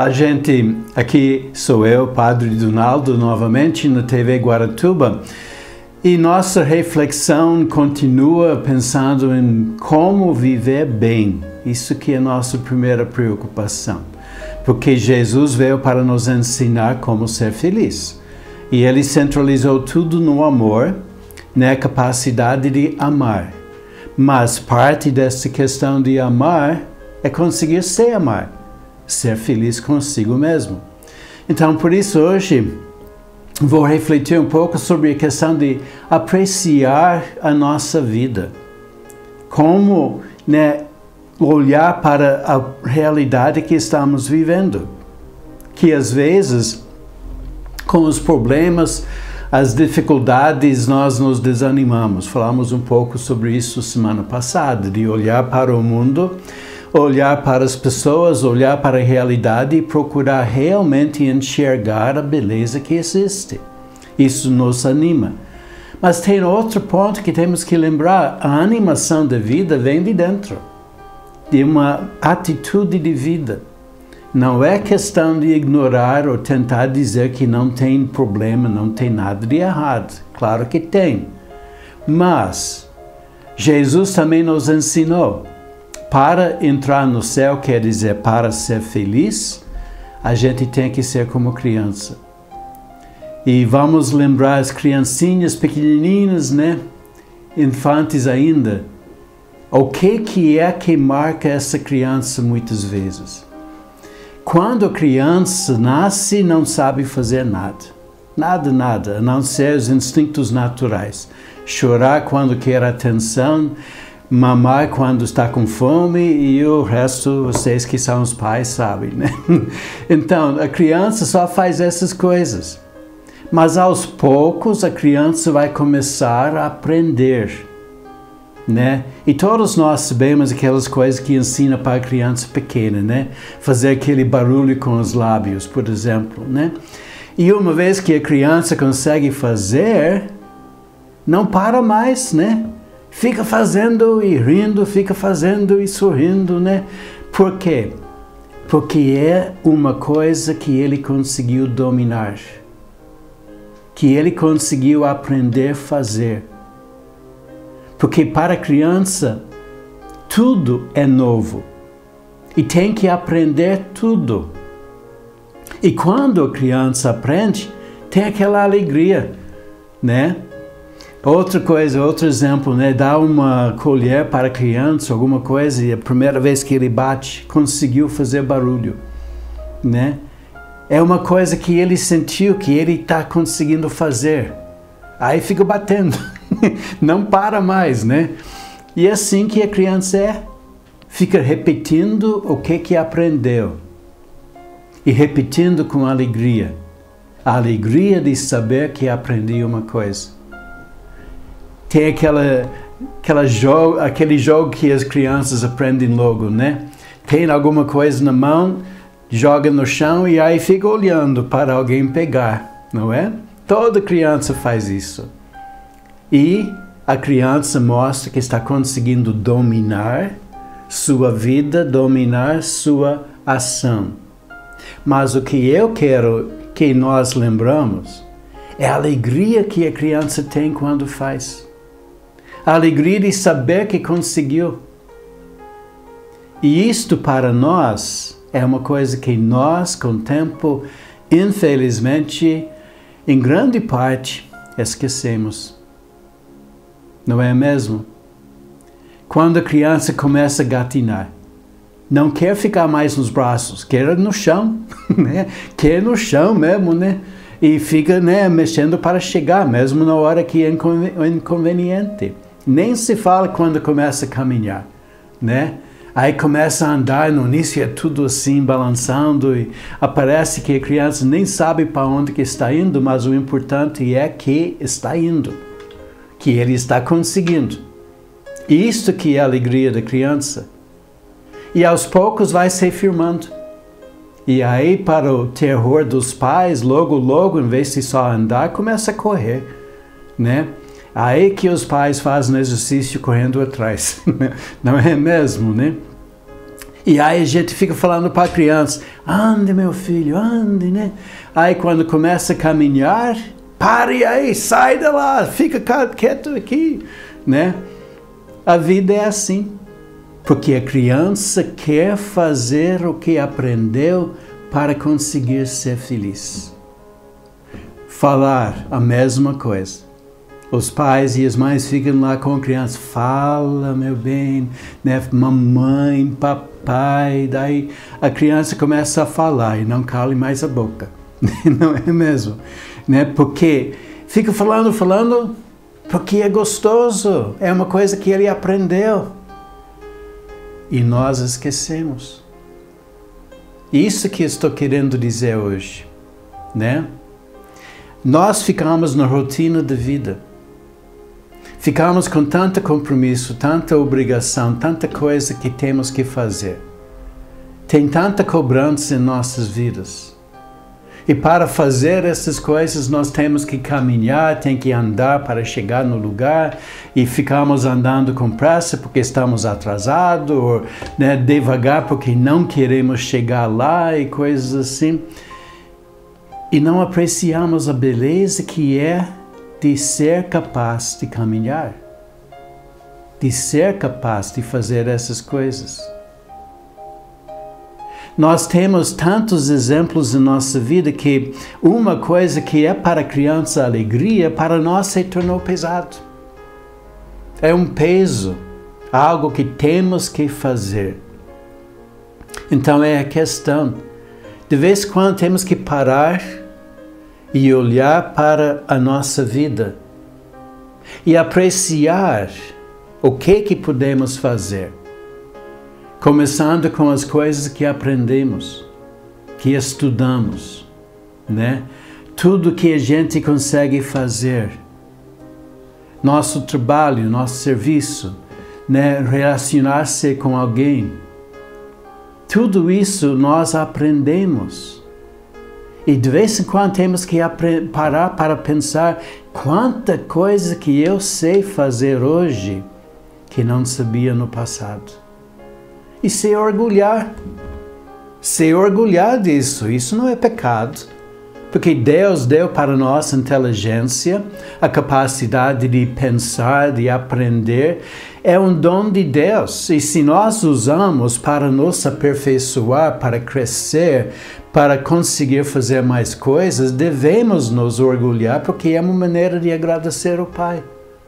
Olá, gente. Aqui sou eu, Padre Donaldo, novamente na TV Guaratuba. E nossa reflexão continua pensando em como viver bem. Isso que é a nossa primeira preocupação. Porque Jesus veio para nos ensinar como ser feliz. E Ele centralizou tudo no amor, na capacidade de amar. Mas parte dessa questão de amar é conseguir se amar. Ser feliz consigo mesmo. Então, por isso, hoje, vou refletir um pouco sobre a questão de apreciar a nossa vida. Como, olhar para a realidade que estamos vivendo. Que, às vezes, com os problemas, as dificuldades, nós nos desanimamos. Falamos um pouco sobre isso semana passada, de olhar para o mundo, olhar para as pessoas, olhar para a realidade e procurar realmente enxergar a beleza que existe. Isso nos anima. Mas tem outro ponto que temos que lembrar. A animação da vida vem de dentro, de uma atitude de vida. Não é questão de ignorar ou tentar dizer que não tem problema, não tem nada de errado. Claro que tem. Mas Jesus também nos ensinou. Para entrar no céu, quer dizer, para ser feliz, a gente tem que ser como criança. E vamos lembrar as criancinhas pequenininhas, infantes ainda. O que é que marca essa criança muitas vezes? Quando a criança nasce, não sabe fazer nada. Nada, a não ser os instintos naturais. Chorar quando quer atenção, mamar quando está com fome e o resto, vocês que são os pais sabem, Então, a criança só faz essas coisas. Mas aos poucos a criança vai começar a aprender, E todos nós sabemos aquelas coisas que ensina para a criança pequena, Fazer aquele barulho com os lábios, por exemplo, E uma vez que a criança consegue fazer, não para mais, Fica fazendo e rindo, fica fazendo e sorrindo, Por quê? Porque é uma coisa que ele conseguiu dominar. Que ele conseguiu aprender a fazer. Porque para a criança, tudo é novo. E tem que aprender tudo. E quando a criança aprende, tem aquela alegria, Outra coisa, outro exemplo, Dar uma colher para a criança, alguma coisa, e a primeira vez que ele bate, conseguiu fazer barulho, É uma coisa que ele sentiu, que ele está conseguindo fazer. Aí fica batendo, não para mais, E é assim que a criança é. Fica repetindo o que aprendeu. E repetindo com alegria. A alegria de saber que aprendi uma coisa. Tem aquele jogo que as crianças aprendem logo, Tem alguma coisa na mão, joga no chão e aí fica olhando para alguém pegar, não é? Toda criança faz isso. E a criança mostra que está conseguindo dominar sua vida, dominar sua ação. Mas o que eu quero que nós lembramos é a alegria que a criança tem quando faz. A alegria de saber que conseguiu. E isto para nós é uma coisa que nós, com o tempo, infelizmente, em grande parte, esquecemos. Não é mesmo? Quando a criança começa a gatinar, não quer ficar mais nos braços, quer no chão, Quer no chão mesmo, E fica, mexendo para chegar, mesmo na hora que é inconveniente. Nem se fala quando começa a caminhar, Aí começa a andar, no início é tudo assim, balançando, e aparece que a criança nem sabe para onde que está indo, mas o importante é que está indo, que ele está conseguindo. E isto que é a alegria da criança. E aos poucos vai se firmando. E aí, para o terror dos pais, logo, em vez de só andar, começa a correr, Aí que os pais fazem exercício correndo atrás, não é mesmo, E aí a gente fica falando para a criança, ande meu filho, ande, né? Aí quando começa a caminhar, pare aí, sai de lá, fica quieto aqui, né? A vida é assim, porque a criança quer fazer o que aprendeu para conseguir ser feliz. Falar a mesma coisa. Os pais e as mães ficam lá com a criança, fala meu bem, né? Mamãe, papai, daí a criança começa a falar e não cala mais a boca, não é mesmo? Né? Porque fica falando, porque é gostoso, é uma coisa que ele aprendeu e nós esquecemos. Isso que estou querendo dizer hoje, né? Nós ficamos na rotina da vida. Ficamos com tanto compromisso, tanta obrigação, tanta coisa que temos que fazer. Tem tanta cobrança em nossas vidas. E para fazer essas coisas nós temos que caminhar, tem que andar para chegar no lugar e ficamos andando com pressa porque estamos atrasados, ou né, devagar porque não queremos chegar lá e coisas assim. E não apreciamos a beleza que é de ser capaz de caminhar, de ser capaz de fazer essas coisas. Nós temos tantos exemplos em nossa vida que uma coisa que é para a criança alegria, para nós se tornou pesado. É um peso, algo que temos que fazer. Então é a questão, de vez em quando temos que parar e olhar para a nossa vida e apreciar o que podemos fazer. Começando com as coisas que aprendemos, que estudamos, né? Tudo que a gente consegue fazer. Nosso trabalho, nosso serviço, né? Relacionar-se com alguém. Tudo isso nós aprendemos. E de vez em quando temos que parar para pensar quanta coisa que eu sei fazer hoje que não sabia no passado. E se orgulhar disso, isso não é pecado. Porque Deus deu para nós inteligência, a capacidade de pensar, de aprender, é um dom de Deus. E se nós usamos para nos aperfeiçoar, para crescer, para conseguir fazer mais coisas, devemos nos orgulhar, porque é uma maneira de agradecer ao Pai.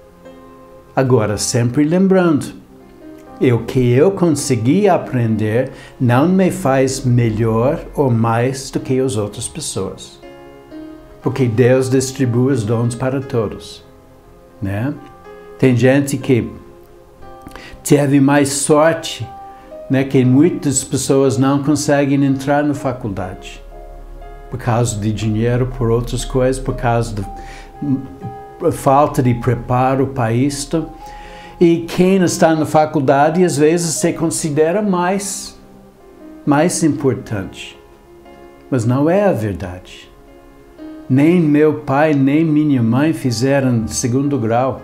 Agora, sempre lembrando, o que eu consegui aprender não me faz melhor ou mais do que as outras pessoas. Porque Deus distribui os dons para todos, né? Tem gente que teve mais sorte, né? Que muitas pessoas não conseguem entrar na faculdade. Por causa de dinheiro, por outras coisas, por causa da falta de preparo para isto. E quem está na faculdade, às vezes, se considera mais importante. Mas não é a verdade. Nem meu pai, nem minha mãe fizeram segundo grau.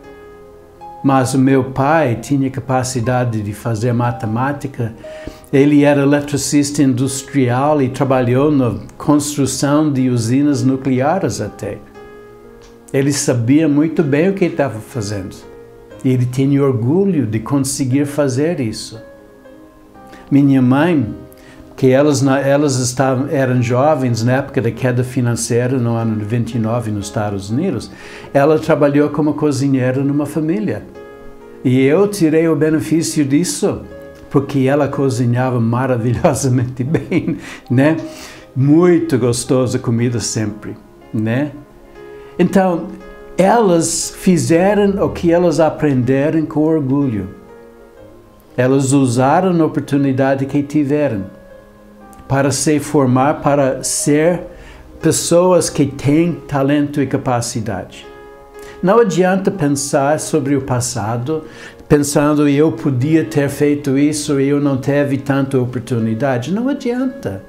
Mas o meu pai tinha capacidade de fazer matemática. Ele era eletricista industrial e trabalhou na construção de usinas nucleares até. Ele sabia muito bem o que estava fazendo. E ele tinha orgulho de conseguir fazer isso. Minha mãe, que elas eram jovens na época da queda financeira, no ano de 29 nos Estados Unidos, ela trabalhou como cozinheira numa família. E eu tirei o benefício disso, porque ela cozinhava maravilhosamente bem, né? Muito gostosa a comida sempre, né? Então, elas fizeram o que elas aprenderam com orgulho. Elas usaram a oportunidade que tiveram para se formar, para ser pessoas que têm talento e capacidade. Não adianta pensar sobre o passado, pensando eu podia ter feito isso e eu não teve tanta oportunidade. Não adianta.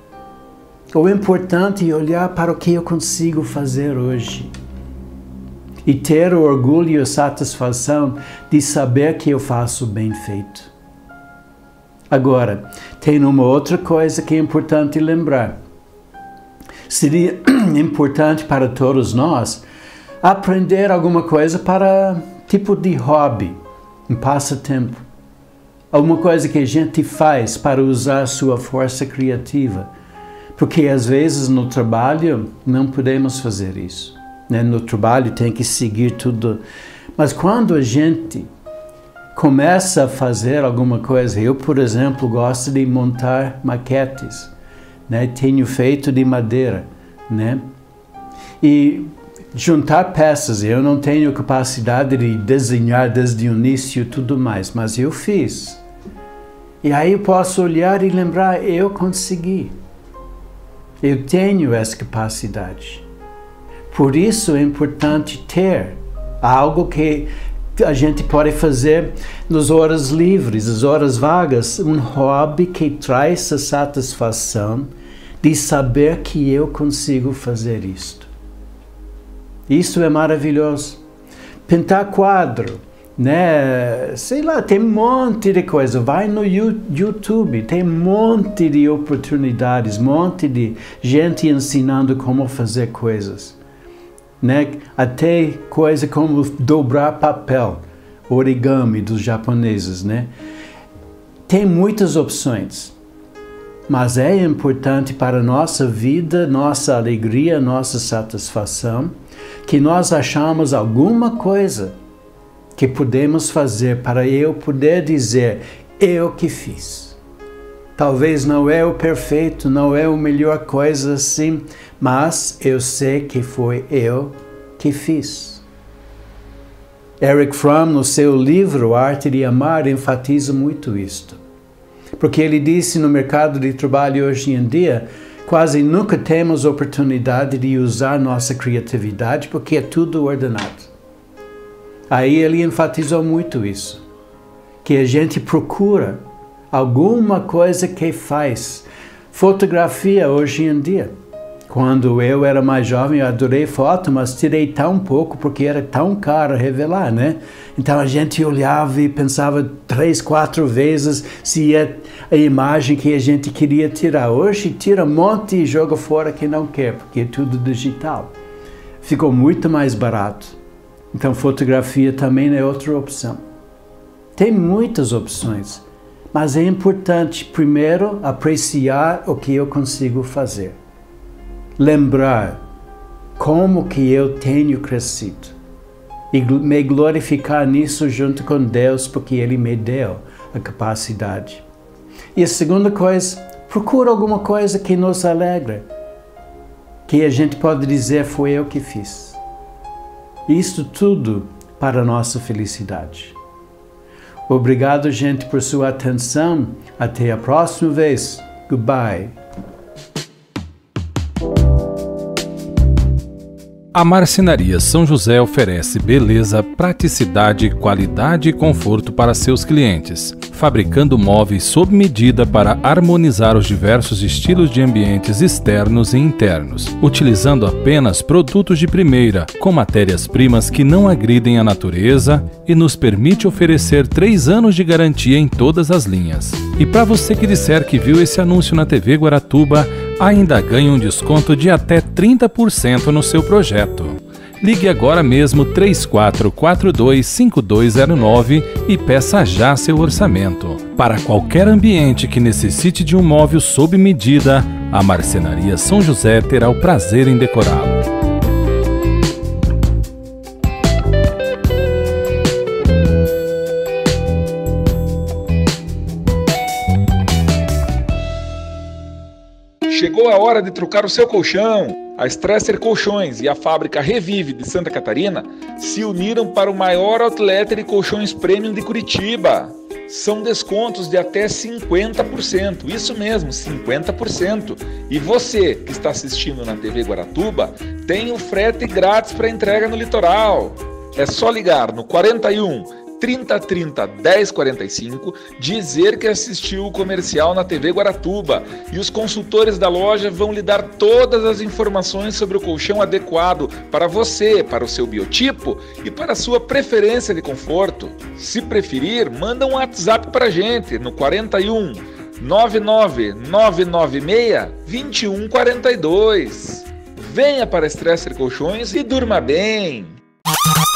O importante é olhar para o que eu consigo fazer hoje. E ter o orgulho e a satisfação de saber que eu faço bem feito. Agora, tem uma outra coisa que é importante lembrar. Seria importante para todos nós aprender alguma coisa para tipo de hobby, um passatempo. Alguma coisa que a gente faz para usar sua força criativa. Porque às vezes no trabalho não podemos fazer isso. Né? No trabalho tem que seguir tudo. Mas quando a gente começa a fazer alguma coisa, eu, por exemplo, gosto de montar maquetes, né? Tenho feito de madeira, né? E juntar peças, eu não tenho capacidade de desenhar desde o início e tudo mais, mas eu fiz. E aí eu posso olhar e lembrar, eu consegui. Eu tenho essa capacidade. Por isso é importante ter algo que a gente pode fazer nas horas livres, nas horas vagas, um hobby que traz a satisfação de saber que eu consigo fazer isto. Isso é maravilhoso. Pintar quadro, né? Sei lá, tem um monte de coisa. Vai no YouTube, tem um monte de oportunidades, um monte de gente ensinando como fazer coisas. Né? Até coisa como dobrar papel, origami dos japoneses, né? Tem muitas opções, mas é importante para a nossa vida, nossa alegria, nossa satisfação, que nós achamos alguma coisa que podemos fazer para eu poder dizer, eu que fiz. Talvez não é o perfeito, não é a melhor coisa assim, mas eu sei que foi eu que fiz. Erich Fromm, no seu livro A Arte de Amar, enfatiza muito isto. Porque ele disse no mercado de trabalho hoje em dia, quase nunca temos oportunidade de usar nossa criatividade porque é tudo ordenado. Aí ele enfatizou muito isso, que a gente procura alguma coisa que faz. Fotografia hoje em dia. Quando eu era mais jovem, eu adorei foto, mas tirei tão pouco porque era tão caro revelar, né? Então a gente olhava e pensava 3, 4 vezes se é a imagem que a gente queria tirar. Hoje tira um monte e joga fora que não quer, porque é tudo digital. Ficou muito mais barato. Então fotografia também é outra opção. Tem muitas opções. Mas é importante, primeiro, apreciar o que eu consigo fazer. Lembrar como que eu tenho crescido. E me glorificar nisso junto com Deus, porque Ele me deu a capacidade. E a segunda coisa, procura alguma coisa que nos alegra. Que a gente pode dizer, foi eu que fiz. Isso tudo para a nossa felicidade. Obrigado, gente, por sua atenção. Até a próxima vez. Goodbye. A Marcenaria São José oferece beleza, praticidade, qualidade e conforto para seus clientes, fabricando móveis sob medida para harmonizar os diversos estilos de ambientes externos e internos, utilizando apenas produtos de primeira, com matérias-primas que não agridem a natureza e nos permite oferecer 3 anos de garantia em todas as linhas. E para você que disser que viu esse anúncio na TV Guaratuba, ainda ganha um desconto de até 30% no seu projeto. Ligue agora mesmo 3442-5209 e peça já seu orçamento. Para qualquer ambiente que necessite de um móvel sob medida, a Marcenaria São José terá o prazer em decorá-lo. Chegou a hora de trocar o seu colchão. A Stresser Colchões e a fábrica Revive de Santa Catarina se uniram para o maior outlet de colchões premium de Curitiba. São descontos de até 50%, isso mesmo, 50%. E você que está assistindo na TV Guaratuba tem o frete grátis para entrega no litoral. É só ligar no 41 3030 1045, dizer que assistiu o comercial na TV Guaratuba e os consultores da loja vão lhe dar todas as informações sobre o colchão adequado para você, para o seu biotipo e para a sua preferência de conforto. Se preferir, manda um WhatsApp para a gente no 41 99996 2142. Venha para Stresser Colchões e durma bem!